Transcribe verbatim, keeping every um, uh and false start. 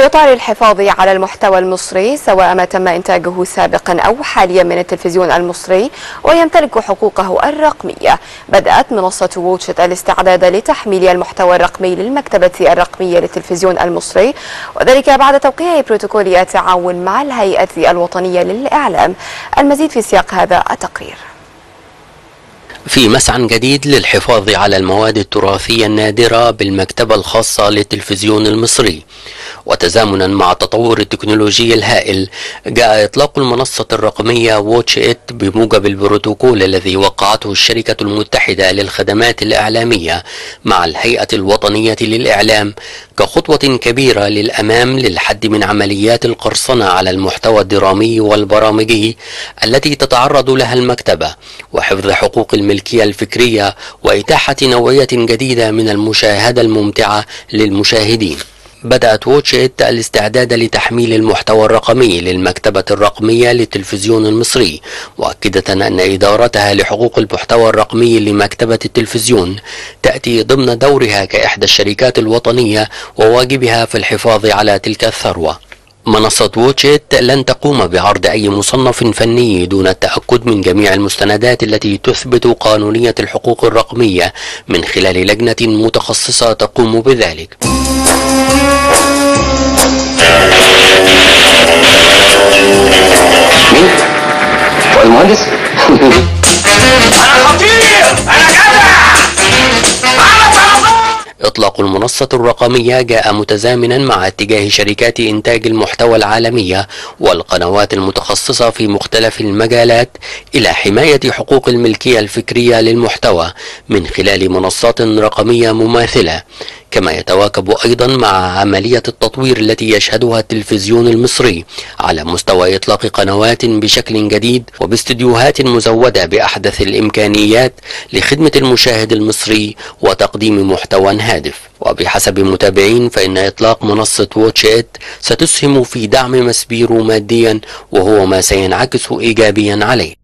في إطار الحفاظ على المحتوى المصري سواء ما تم إنتاجه سابقا أو حاليا من التلفزيون المصري ويمتلك حقوقه الرقمية، بدأت منصة واتش إت الاستعداد لتحميل المحتوى الرقمي للمكتبة الرقمية للتلفزيون المصري، وذلك بعد توقيع بروتوكول التعاون مع الهيئة الوطنية للإعلام. المزيد في سياق هذا التقرير. في مسعى جديد للحفاظ على المواد التراثية النادرة بالمكتبة الخاصة للتلفزيون المصري، وتزامنا مع التطور التكنولوجي الهائل، جاء إطلاق المنصة الرقمية واتش إت بموجب البروتوكول الذي وقعته الشركة المتحدة للخدمات الإعلامية مع الهيئة الوطنية للإعلام كخطوة كبيرة للأمام للحد من عمليات القرصنة على المحتوى الدرامي والبرامجي التي تتعرض لها المكتبة، وحفظ حقوق الملكية الفكرية وإتاحة نوعية جديدة من المشاهدة الممتعة للمشاهدين. بدأت واتش إت الاستعداد لتحميل المحتوى الرقمي للمكتبة الرقمية للتلفزيون المصري، مؤكدة أن إدارتها لحقوق المحتوى الرقمي لمكتبة التلفزيون تأتي ضمن دورها كإحدى الشركات الوطنية وواجبها في الحفاظ على تلك الثروة. منصة واتش إت لن تقوم بعرض أي مصنف فني دون التأكد من جميع المستندات التي تثبت قانونية الحقوق الرقمية من خلال لجنة متخصصة تقوم بذلك. مين؟ هو المهندس؟ أنا خطير! أنا جدع! إطلاق المنصة الرقمية جاء متزامنا مع اتجاه شركات إنتاج المحتوى العالمية والقنوات المتخصصة في مختلف المجالات إلى حماية حقوق الملكية الفكرية للمحتوى من خلال منصات رقمية مماثلة، كما يتواكب أيضا مع عملية التطوير التي يشهدها التلفزيون المصري على مستوى إطلاق قنوات بشكل جديد وباستديوهات مزودة بأحدث الإمكانيات لخدمة المشاهد المصري وتقديم محتوى هادف. وبحسب متابعين فإن إطلاق منصة واتش إت ستسهم في دعم مسبيرو ماديا، وهو ما سينعكس إيجابيا عليه.